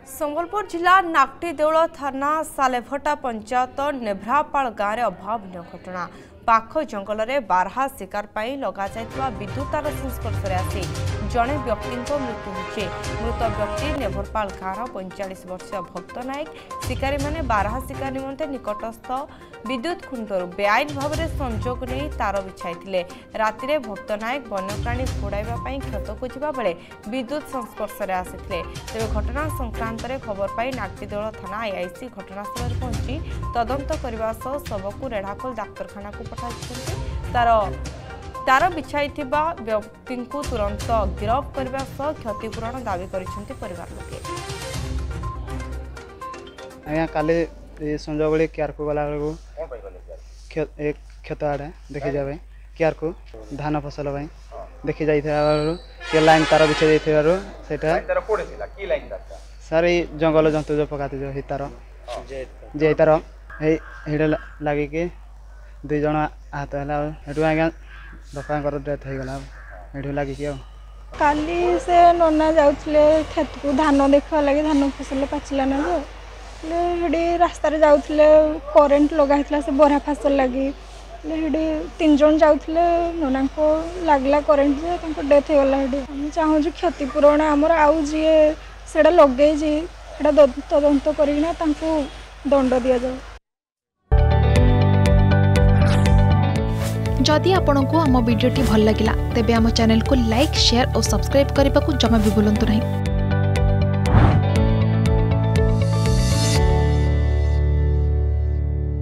संबलपुर जिला नाकटी देउल थाना सालेभटा पंचायत नेभ्रापाल गाँव में अभावन घटना। पाख जंगल में बारहा शिकार पर लग विद्युत तार संस्पर्श आसी जड़े व्यक्ति मृत्यु होची। मृत व्यक्ति नेभरपाल गाँव 45 वर्षीय भक्त नायक। शिकारी मैंने बारहा शिकार निमंते निकटस्थ विद्युत खुंटरू बेआईन भाव में संजोग नहीं तार बिछाई। राति में भक्त नायक वन्यप्राणी घोड़ाइवा क्षत को जावा बेले विद्युत संस्पर्श आसी। तेज घटना संक्रांत में खबर पाई नाकटी देउल थाना आईआईसी घटनास्थल पहुंची तदंत करने सह शव को रेढ़ाखोल डाक्तरखाना को पठाई। तार बिछाई व्यक्ति को तुरंत गिरफ्त करने सह क्षतिपूरण दावी करिसेंति परिवार लोके। आज्ञा काली संजय बड़े केयर को गला एक क्षत आड़े देखी जाए केयर को धान फसल देखी जाइए लाइन तार बिछाई सर जंगल जंतु जो पकाते जो तार जे तार लगिकी दुई जन आहत है आज्ञा बापा डेथ हो गला लगिकी काली से नना जाऊले खेत को धान देखा लगे धान फसल पाचिला ना जो रास्ता जाऊले करेन्ट लगा से बरहा फसल लगी 3 जन जाऊले नना को लगला करेन्ट जे डेथ हो गला। हम चाहूँ क्षतिपूरण आमर आउ जी से लगे तदंत करना दंड दि जाए। जदि आपंक आम भिडी भल लगा तेब आम चैनल को लाइक शेयर और सब्सक्राइब करने को जमा भी भूलु नहीं।